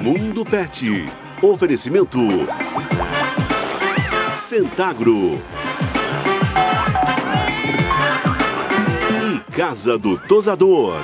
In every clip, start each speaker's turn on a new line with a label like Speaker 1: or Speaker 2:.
Speaker 1: Mundo Pet. Oferecimento Centagro e Casa do Tosador.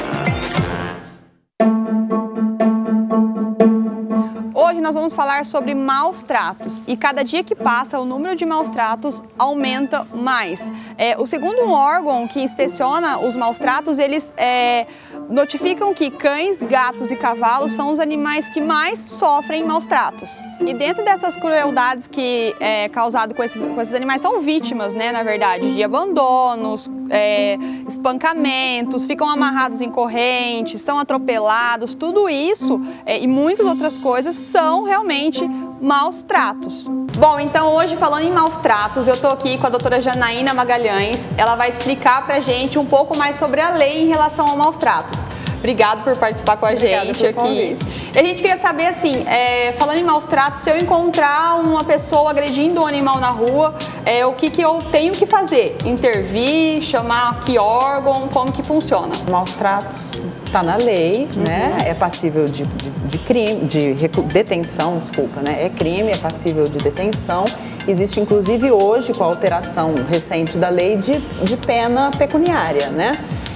Speaker 2: Hoje nós vamos falar sobre maus tratos e cada dia que passa o número de maus tratos aumenta mais. O segundo órgão que inspeciona os maus tratos, eles notificam que cães, gatos e cavalos são os animais que mais sofrem maus tratos. E dentro dessas crueldades que é causado com esses animais, são vítimas, né, na verdade, de abandonos, espancamentos, ficam amarrados em correntes, são atropelados, tudo isso e muitas outras coisas são realmente maus tratos. Bom, então hoje falando em maus tratos, eu estou aqui com a doutora Janaína Magalhães. Ela vai explicar pra gente um pouco mais sobre a lei em relação aos maus tratos. Obrigado por participar com a gente aqui. E a gente queria saber, assim, falando em maus tratos, se eu encontrar uma pessoa agredindo um animal na rua, o que eu tenho que fazer? Intervir, chamar que órgão, como que funciona?
Speaker 3: Maus tratos está na lei, né? É passível de crime, de detenção, desculpa, né? É crime, é passível de detenção. Existe, inclusive, hoje, com a alteração recente da lei, de pena pecuniária, né?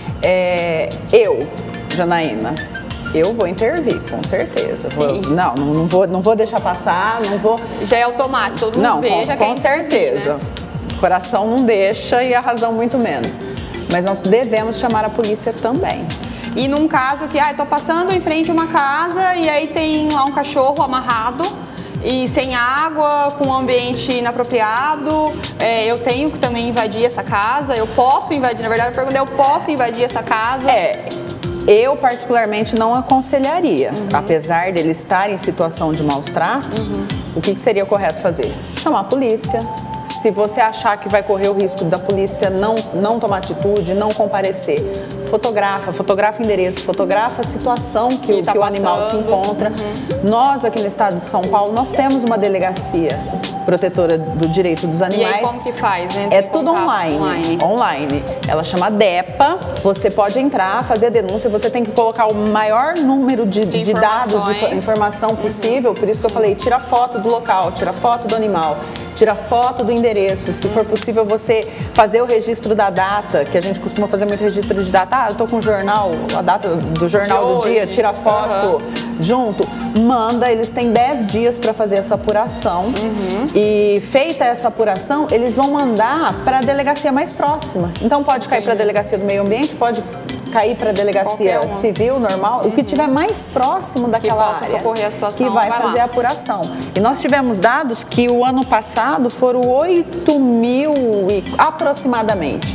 Speaker 3: Janaína, eu vou intervir, com certeza. Não vou deixar passar, não vou...
Speaker 2: Já é automático, todo mundo vê, já
Speaker 3: com certeza. Né? O coração não deixa e a razão muito menos. Mas nós devemos chamar a polícia também.
Speaker 2: E num caso que, tô passando em frente a uma casa e aí tem lá um cachorro amarrado e sem água, com um ambiente inapropriado, eu tenho que também invadir essa casa, eu posso invadir, na verdade a pergunta é, eu posso invadir essa casa?
Speaker 3: Eu particularmente não aconselharia, apesar dele estar em situação de maus tratos, o que seria correto fazer? Chamar a polícia. Se você achar que vai correr o risco da polícia não tomar atitude, não comparecer, fotografa o endereço, fotografa a situação que o animal se encontra. Nós aqui no estado de São Paulo, nós temos uma delegacia protetora do direito dos animais.
Speaker 2: E aí como que faz?
Speaker 3: É tudo online. Ela chama DEPA, você pode entrar, fazer a denúncia, você tem que colocar o maior número de dados, de informação possível, por isso que eu falei, tira foto do local, tira foto do animal, tira foto do endereço, se for possível você fazer o registro da data, que a gente costuma fazer muito registro de data, eu tô com o jornal, a data do jornal do dia, tira foto junto, manda, eles têm 10 dias para fazer essa apuração e feita essa apuração, eles vão mandar para a delegacia mais próxima, então pode cair para a delegacia do meio ambiente, pode cair para a delegacia civil, normal, o que tiver mais próximo daquela área,
Speaker 2: socorrer a situação,
Speaker 3: que vai fazer a apuração. E nós tivemos dados que o ano passado foram 8.000 aproximadamente,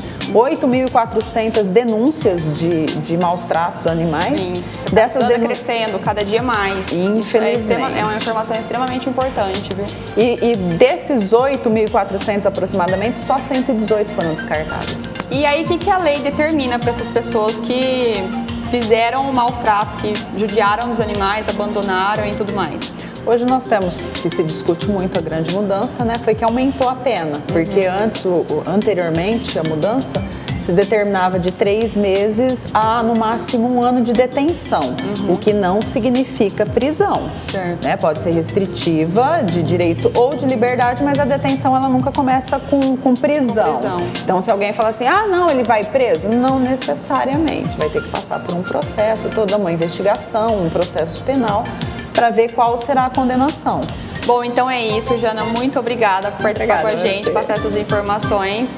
Speaker 3: 8.400 denúncias de maus tratos animais.
Speaker 2: Dessas crescendo cada dia mais.
Speaker 3: Infelizmente.
Speaker 2: É uma informação extremamente importante, viu?
Speaker 3: E desses 8.400 aproximadamente, só 118 foram descartados.
Speaker 2: E aí, o que a lei determina para essas pessoas que fizeram maus tratos, que judiaram dos animais, abandonaram e tudo mais?
Speaker 3: Hoje nós temos, que se discute muito a grande mudança, né? Foi que aumentou a pena, porque anteriormente a mudança se determinava de 3 meses a no máximo 1 ano de detenção, o que não significa prisão. Né? Pode ser restritiva de direito ou de liberdade, mas a detenção ela nunca começa com prisão. Então se alguém fala assim, não, ele vai preso, não necessariamente, vai ter que passar por um processo, toda uma investigação, um processo penal, para ver qual será a condenação.
Speaker 2: Bom, então é isso, Jana, muito obrigada por participar com a gente, passar essas informações.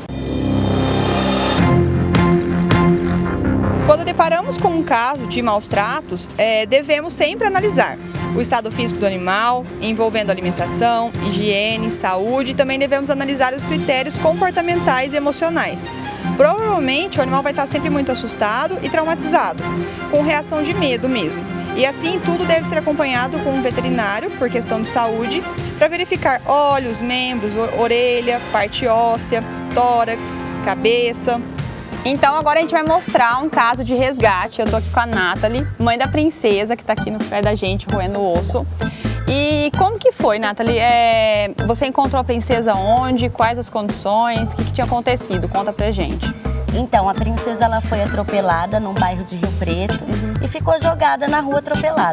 Speaker 2: Quando deparamos com um caso de maus tratos, devemos sempre analisar o estado físico do animal, envolvendo alimentação, higiene, saúde, e também devemos analisar os critérios comportamentais e emocionais. Provavelmente o animal vai estar sempre muito assustado e traumatizado, com reação de medo mesmo. E assim tudo deve ser acompanhado com um veterinário, por questão de saúde, para verificar olhos, membros, orelha, parte óssea, tórax, cabeça. Então agora a gente vai mostrar um caso de resgate. Eu tô aqui com a Nathalie, mãe da princesa, que tá aqui no pé da gente, roendo o osso. E como que foi, Nathalie? Você encontrou a princesa onde? Quais as condições? O que tinha acontecido? Conta pra gente.
Speaker 4: Então, a princesa ela foi atropelada num bairro de Rio Preto e ficou jogada na rua atropelada.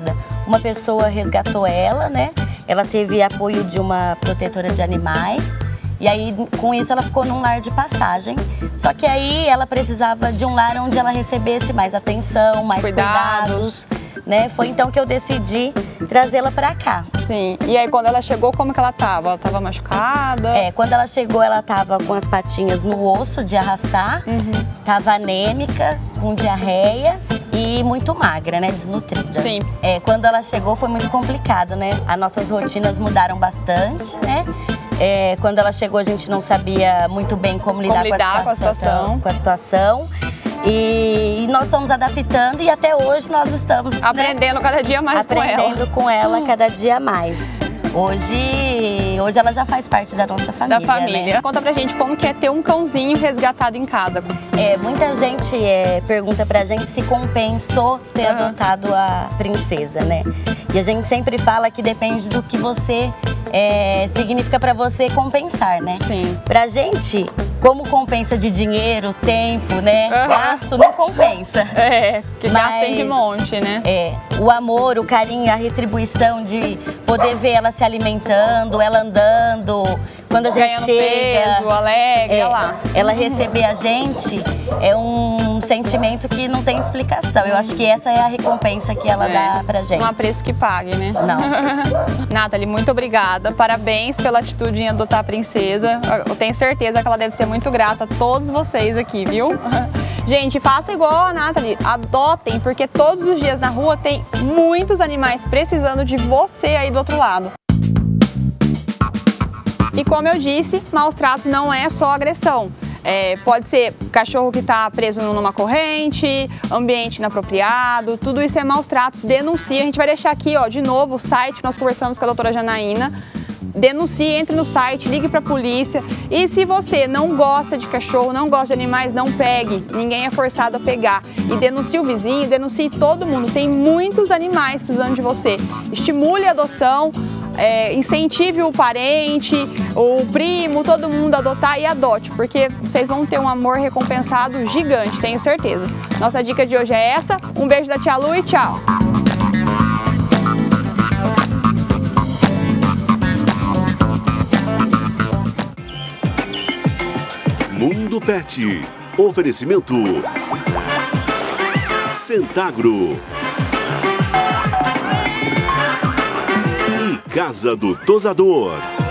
Speaker 4: uma pessoa resgatou ela, né? Ela teve apoio de uma protetora de animais. E aí, com isso, ela ficou num lar de passagem. Só que aí, ela precisava de um lar onde ela recebesse mais atenção, mais cuidados, né? Foi então que eu decidi trazê-la pra cá.
Speaker 2: Sim. E aí, quando ela chegou, como que ela tava? Ela tava machucada?
Speaker 4: Quando ela chegou, ela tava com as patinhas no osso de arrastar. Tava anêmica, com diarreia e muito magra, né? Desnutrida.
Speaker 2: Sim.
Speaker 4: Quando ela chegou, foi muito complicado, né? As nossas rotinas mudaram bastante, né? Quando ela chegou, a gente não sabia muito bem como lidar com a situação. E nós fomos adaptando e até hoje nós estamos
Speaker 2: aprendendo, né? Cada dia mais
Speaker 4: aprendendo com ela cada dia mais. Hoje ela já faz parte da nossa família.
Speaker 2: Da família. Né? Conta pra gente como que é ter um cãozinho resgatado em casa.
Speaker 4: Muita gente pergunta pra gente se compensou ter adotado a princesa, né? E a gente sempre fala que depende do que você significa pra você compensar, né?
Speaker 2: Sim.
Speaker 4: Pra gente, como compensa de dinheiro, tempo, né? Gasto não compensa.
Speaker 2: Que gasto tem de monte, né?
Speaker 4: O amor, o carinho, a retribuição de poder ver ela se alimentando, ela andando, quando a gente
Speaker 2: ganhando
Speaker 4: chega,
Speaker 2: peso, alegre, lá.
Speaker 4: Ela receber a gente é um sentimento que não tem explicação. Eu acho que essa é a recompensa que ela dá pra gente.
Speaker 2: Não há preço que pague, né?
Speaker 4: Não.
Speaker 2: Nathalie, muito obrigada. Parabéns pela atitude em adotar a princesa. Eu tenho certeza que ela deve ser muito grata a todos vocês aqui, viu? Gente, faça igual a Nathalie, adotem, porque todos os dias na rua tem muitos animais precisando de você aí do outro lado. E como eu disse, maus tratos não é só agressão. Pode ser cachorro que está preso numa corrente, ambiente inapropriado, tudo isso é maus tratos, denuncie. A gente vai deixar aqui, ó, de novo o site que nós conversamos com a doutora Janaína. Denuncie, entre no site, ligue para a polícia. E se você não gosta de cachorro, não gosta de animais, não pegue. Ninguém é forçado a pegar. E denuncie o vizinho, denuncie todo mundo. Tem muitos animais precisando de você. Estimule a adoção, incentive o parente, o primo, todo mundo a adotar e adote. Porque vocês vão ter um amor recompensado gigante, tenho certeza. Nossa dica de hoje é essa. Um beijo da tia Lu e tchau!
Speaker 1: Mundo Pet. Oferecimento Centagro e Casa do Tosador.